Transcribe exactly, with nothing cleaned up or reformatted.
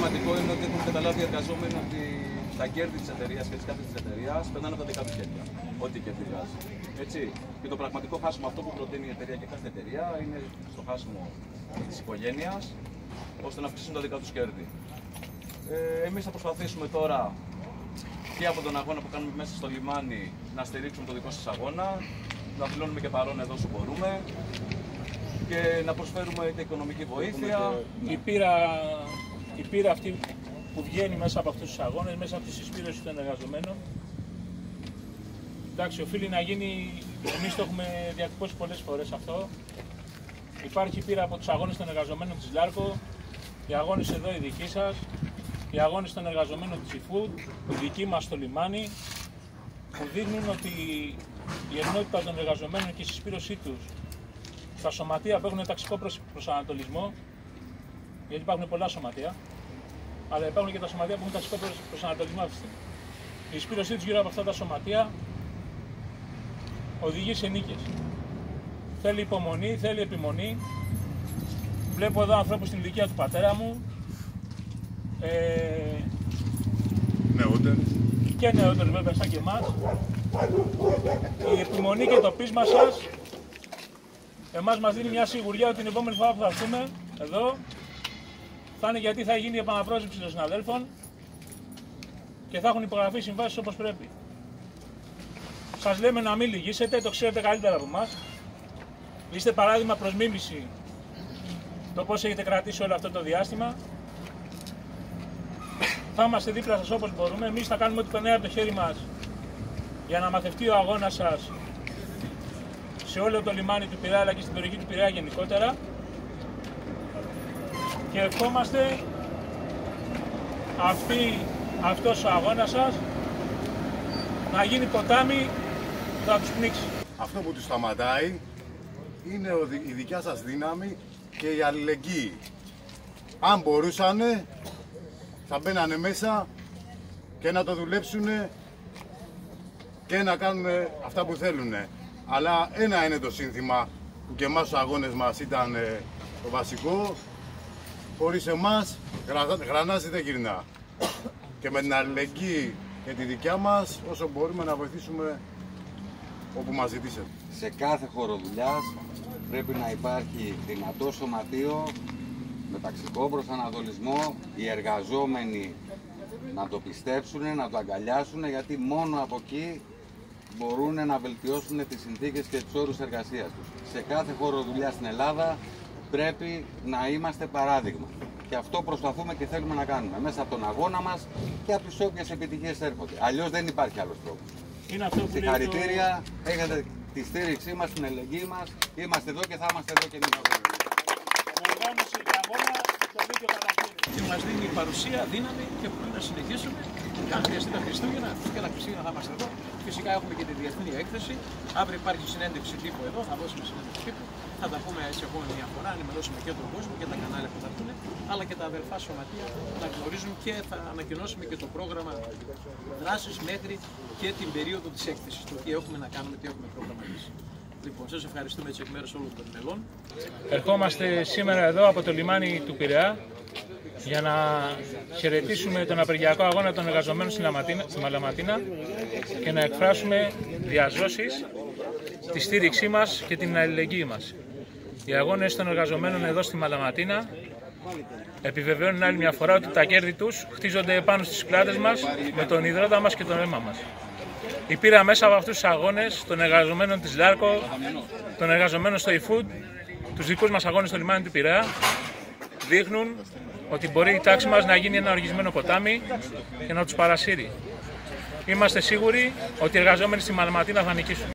σημαντικό είναι ότι έχουν καταλάβει οι εργαζόμενοι ότι τα κέρδη της εταιρείας και της κάθε της εταιρείας περνάνε από τα δικά τους χέρια. Ό,τι κέρδη βγάζει. Έτσι. Και το πραγματικό χάσιμο, αυτό που προτείνει η εταιρεία και κάθε εταιρεία, είναι στο χάσιμο της οικογένειας, ώστε να αυξήσουν τα δικά τους κέρδη. Ε, εμείς θα προσπαθήσουμε τώρα και από τον αγώνα που κάνουμε μέσα στο λιμάνι να στηρίξουμε το δικό σας αγώνα, να δηλώνουμε και παρόν εδώ όσο μπορούμε και να προσφέρουμε είτε οικονομική βοήθεια. Η πείρα, η πείρα αυτή που βγαίνει μέσα από αυτούς τους αγώνες, μέσα από τη συσπήρωση των εργαζομένων, εντάξει, οφείλει να γίνει, εμείς το έχουμε διατυπώσει πολλές φορές αυτό. Υπάρχει πείρα από τους αγώνες των εργαζομένων της Λάρκο, οι αγώνες εδώ οι δικοί σας, οι αγώνες των εργαζομένων της eFood, οι δικοί μας στο λιμάνι, που δείχνουν ότι η ενότητα των εργαζομένων και η συσπήρωσή τους στα σωματεία που έχουν ταξικό προσανατολισμό, γιατί υπάρχουν πολλά σωματεία, αλλά υπάρχουν και τα σωματεία που έχουν ταξικό προσανατολισμό αυτή τη στιγμή. Η συσπήρωσή τους γύρω από αυτά τα σωματεία οδηγεί σε νίκες. Θέλει υπομονή, θέλει επιμονή. Βλέπω εδώ ανθρώπους στην ηλικία του πατέρα μου, ε, νεότεροι και νεότεροι βέβαια σαν και εμάς. Η επιμονή και το πείσμα σας εμάς μας δίνει μια σιγουριά ότι την επόμενη φορά που θα έρθουμε εδώ θα είναι γιατί θα γίνει η επαναπρόσληψη των συναδέλφων και θα έχουν υπογραφεί συμβάσεις όπως πρέπει. Σας λέμε να μην λυγίσετε, το ξέρετε καλύτερα από εμάς. Είστε παράδειγμα προς μίμηση το πώς έχετε κρατήσει όλο αυτό το διάστημα. Θα είμαστε δίπλα σας όπως μπορούμε. Εμείς θα κάνουμε ό,τι περνάει από το χέρι μας για να μαθευτεί ο αγώνας σας σε όλο το λιμάνι του Πειραιά αλλά και στην περιοχή του Πειραιά γενικότερα. Και ευχόμαστε αυτή, αυτός ο αγώνας σας να γίνει ποτάμι που θα τους πνίξει. Αυτό που τους σταματάει είναι η δικιά σας δύναμη και η αλληλεγγύη. Αν μπορούσανε, θα μπαίνανε μέσα και να το δουλέψουνε και να κάνουν αυτά που θέλουν. Αλλά ένα είναι το σύνθημα που και εμάς στους αγώνες μας ήταν το βασικό. Χωρίς εμάς, γρανάζι δεν γυρνά. Και με την αλληλεγγύη και τη δικιά μας, όσο μπορούμε να βοηθήσουμε όπου μας ζητήσετε. Σε κάθε χώρο δουλειάς πρέπει να υπάρχει δυνατό σωματείο με ταξικό προσανατολισμό, οι εργαζόμενοι να το πιστέψουν, να το αγκαλιάσουν, γιατί μόνο από εκεί μπορούν να βελτιώσουν τις συνθήκες και τους όρους εργασίας τους. Σε κάθε χώρο δουλειάς στην Ελλάδα πρέπει να είμαστε παράδειγμα. Και αυτό προσπαθούμε και θέλουμε να κάνουμε μέσα από τον αγώνα μας και από τις όποιες επιτυχίες έρχονται. Αλλιώς δεν υπάρχει άλλος τρόπος. Συγχαρητήρια, το... έχετε τη στήριξή μας, την ελεγγύη μας. Είμαστε εδώ και θα είμαστε εδώ και εμείς. Και μας δίνει παρουσία, δύναμη και μπορούμε να συνεχίσουμε. Και αν χρειαστεί τα Χριστούγεννα, και τα Χριστούγεννα θα είμαστε εδώ. Φυσικά έχουμε και τη διεθνή έκθεση. Αύριο υπάρχει συνέντευξη τύπου εδώ, θα δώσουμε συνέντευξη τύπου. Θα τα πούμε σε επόμενη μια φορά, να ενημερώσουμε και τον κόσμο και τα κανάλια που θα έρθουν, αλλά και τα αδερφά σωματεία να γνωρίζουν και θα ανακοινώσουμε και το πρόγραμμα δράσης μέχρι και την περίοδο της έκθεσης. Το τι έχουμε να κάνουμε, τι έχουμε προγραμματίσει. Λοιπόν, σας ευχαριστούμε έτσι εκ μέρους όλων των μελών. Ερχόμαστε σήμερα εδώ από το λιμάνι του Πειραιά για να χαιρετήσουμε τον απεργιακό αγώνα των εργαζομένων στη Μαλαματίνα και να εκφράσουμε διαζώσεις τη στήριξή μας και την αλληλεγγύη μας. Οι αγώνες των εργαζομένων εδώ στη Μαλαματίνα επιβεβαιώνουν άλλη μια φορά ότι τα κέρδη τους χτίζονται πάνω στις πλάτες μας με τον υδρότα μας και τον αίμα μας. Η πείρα μέσα από αυτούς τους αγώνες των εργαζομένων της Λάρκο, των εργαζομένων στο eFood, τους δικούς μας αγώνες στο λιμάνι του Πειραιά, δείχνουν ότι μπορεί η τάξη μας να γίνει ένα οργισμένο ποτάμι και να τους παρασύρει. Είμαστε σίγουροι ότι οι εργαζόμενοι στη Μαλαματίνα θα νικήσουν.